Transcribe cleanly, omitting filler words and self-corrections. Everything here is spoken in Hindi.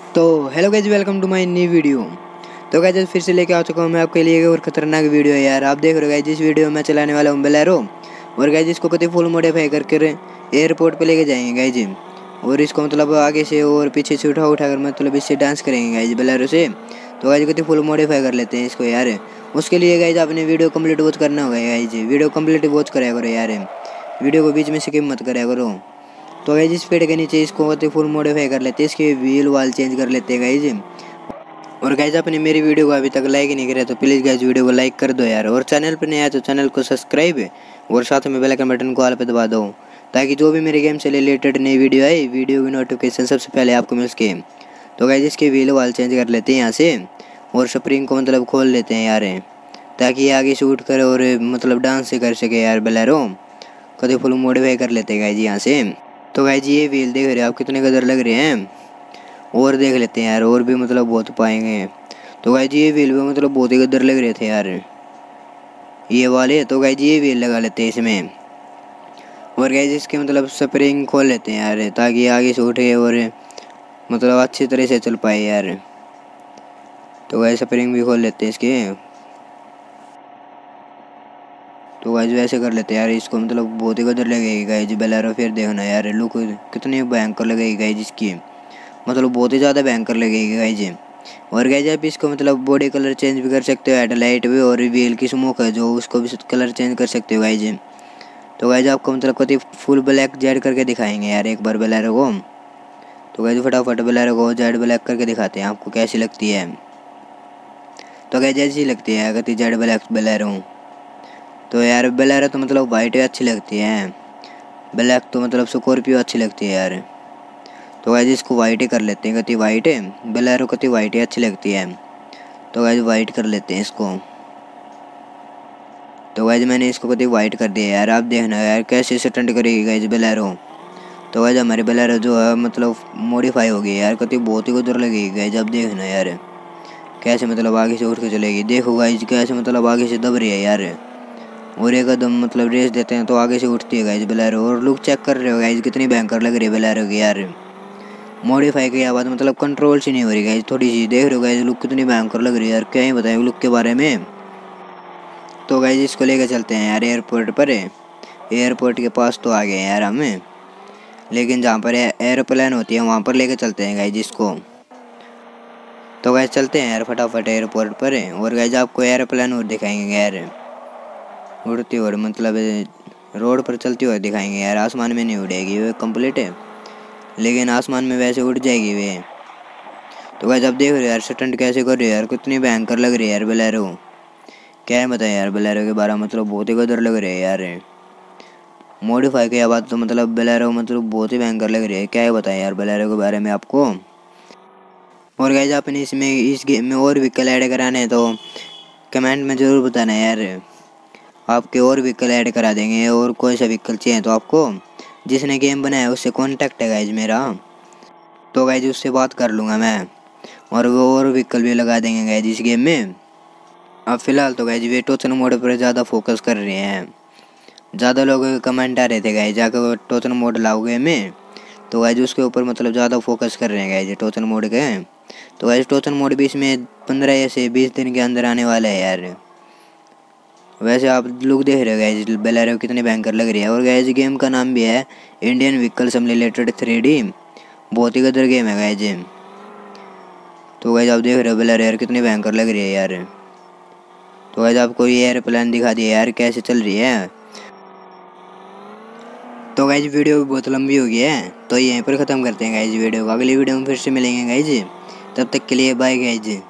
तो hello guys, welcome to my new video. तो गाइज फिर से लेके आ चुका हूँ मैं आपके लिए और खतरनाक वीडियो है यार। आप देख रहे हो गाइज, इस वीडियो में मैं चलाने वाला हूँ बोलेरो। और गाइज इसको कभी फुल मॉडिफाई करके एयरपोर्ट पे लेके जाएंगे गाइज। और इसको मतलब आगे से और पीछे से उठा कर मतलब इससे डांस करेंगे गाइज बोलेरो से। तो गाइज कभी फुल मॉडिफाई कर लेते हैं इसको यार। उसके लिए गाइज आपने वीडियो कंप्लीट वॉच करना होगा गाइज। वीडियो कंप्लीट वॉच कराया करो यार, वीडियो को बीच में स्किप मत कराया करो। तो गाइज इस पेड़ के नीचे इसको फुल मॉडिफाई कर लेते हैं, इसके व्हील वाल चेंज कर लेते हैं गाइज। और गाइज आपने मेरी वीडियो को अभी तक लाइक नहीं किया तो प्लीज़ गाइज वीडियो को लाइक कर दो यार। और चैनल पर नया है तो चैनल को सब्सक्राइब और साथ में बेल आइकन बटन को ऑल पे दबा दो, ताकि जो भी मेरे गेम से रिलेटेड नई वीडियो आए, वीडियो की नोटिफिकेशन सबसे पहले आपको मिल सके। तो गाइज इसके व्हील वाल चेंज कर लेते हैं यहाँ से और स्प्रिंग को मतलब खोल लेते हैं यार, ताकि ये आगे से उठ कर और मतलब डांस से कर सके यार बोलेरो। कभी फुल मॉडिफाई कर लेते हैं गाइज यहाँ से। तो गाइज ये व्हील देख रहे हो आप कितने गदर लग रहे हैं, और देख लेते हैं यार, और भी मतलब बहुत पाएंगे। तो गाइज ये व्हील भी मतलब बहुत ही गदर लग रहे थे यार ये वाले। तो गाइज ये व्हील लगा लेते हैं इसमें। और गाइज इसके मतलब स्प्रिंग खोल लेते हैं यार, ताकि आगे से उठे और मतलब अच्छी तरह से चल पाए यार। तो गाइज स्प्रिंग भी खोल लेते हैं इसके। तो गाइज वैसे कर लेते हैं यार इसको, मतलब बहुत ही गदर लगेगी गाइज बोलेरो। फिर देखना यार लुक कितनी भयंकर लगेगी गाइज इसकी, मतलब बहुत ही ज़्यादा भयंकर लगेगी गाइज। और गाइज आप इसको मतलब बॉडी कलर चेंज भी कर सकते हो, हेडलाइट भी, और व्हील की स्मोक है जो उसको भी कलर चेंज कर सकते हो गाइज। तो गाइज आपको मतलब कभी फुल ब्लैक जेड करके दिखाएंगे यार एक बार बोलेरो को। तो गाइज फटाफट बोलेरो को जेड ब्लैक करके दिखाते हैं आपको कैसी लगती है। तो गाइज ऐसी लगती है कभी जेड ब्लैक बोलेरो। तो यार बोलेरो तो मतलब वाइट अच्छी लगती है, ब्लैक तो मतलब स्कॉर्पियो अच्छी लगती है यार। तो गाइज इसको वाइट ही कर लेते हैं, कति वाइट है बोलेरो, कति वाइट ही अच्छी लगती है। तो गाइज वाइट कर लेते हैं इसको। तो गाइज मैंने इसको कति वाइट कर दिया यार। आप देखना यार कैसे स्टंट करेगी गाइज बोलेरो। तो गाइज हमारी बोलेरो जो है मतलब मॉडिफाई हो गई यार, कति बहुत ही उधर लगेगी गाइज। आप देखना यार कैसे मतलब आगे से उठ के चलेगी। देखो गाइज कैसे मतलब आगे से दब रही है यार, और एक कदम मतलब रेस देते हैं तो आगे से उठती है गाइज बोलेरो। और लुक चेक कर रहे हो गाइज कितनी भयंकर लग रही है बोलेरो की यार। मॉडिफाई किया बाद मतलब कंट्रोल से नहीं हो रही गाइज थोड़ी सी। देख रहे हो गाइज लुक कितनी भयंकर लग रही है यार, क्या ही बताएं लुक के बारे में। तो गाइज इसको लेकर चलते हैं यार एयरपोर्ट पर। एयरपोर्ट के पास तो आ गए यार हमें, लेकिन जहाँ पर एयरप्लेन होती है वहाँ पर लेकर चलते हैं गाइज इसको। तो गाइज चलते हैं यार फटाफट एयरपोर्ट पर। और गाइज आपको एयरप्लेन और दिखाएंगे यार उड़ती, और मतलब रोड पर चलती हुई दिखाएंगे यार। आसमान में नहीं उड़ेगी वो कंप्लीट है, लेकिन आसमान में वैसे उड़ जाएगी वे। तो गाइस आप देख रहे हो यार स्टंट कैसे कर रहे हो यार, कितनी भयंकर लग रही है यार बोलेरो। क्या है बताएं यार बोलेरो के बारे में, मतलब बहुत ही गदर लग रहे हैं यार। मॉडिफाई किया बात तो मतलब बोलेरो मतलब बहुत ही भयंकर लग रही है। क्या है बताएं यार बोलेरो के बारे में आपको। और गाइस आपने इसमें इस गेम में और व्हीकल ऐड कराने हैं तो कमेंट में ज़रूर बताना यार, आपके और व्हीकल ऐड करा देंगे। और कोई सा व्हीकल चाहिए तो आपको जिसने गेम बनाया उससे कॉन्टैक्ट है गाइज मेरा, तो गाइज उससे बात कर लूँगा मैं, और वो और व्हीकल भी लगा देंगे गाइज इस गेम में। अब फिलहाल तो गाइज वे टोचन मोड पर ज़्यादा फोकस कर रहे हैं। ज़्यादा लोग कमेंट आ रहे थे गाइज जाकर टोचन मोड लाओगे में, तो गाइज उसके ऊपर मतलब ज़्यादा फोकस कर रहे हैं गाइज टोचन मोड के। तो गाइज टोचन मोड भी इसमें 15 से 20 दिन के अंदर आने वाला है यार। वैसे आप लोग देख रहे हो गाइज बोलेरो कितनी भयंकर लग रही है। और गाइज गेम का नाम भी है इंडियन व्हीकल सिमुलेटर 3D, बहुत ही गदर गेम है गाइज। तो गाइज आप देख रहे हो बोलेरो यार कितनी भयंकर लग रही है यार। तो गाइज आपको ये एयरप्लेन दिखा दिया यार कैसे चल रही है। तो गाइज वीडियो भी बहुत लंबी हो गई है, तो यहीं पर ख़त्म करते हैं गाइज वीडियो को। अगली वीडियो में फिर से मिलेंगे गाइज, तब तक के लिए बाय गाइज।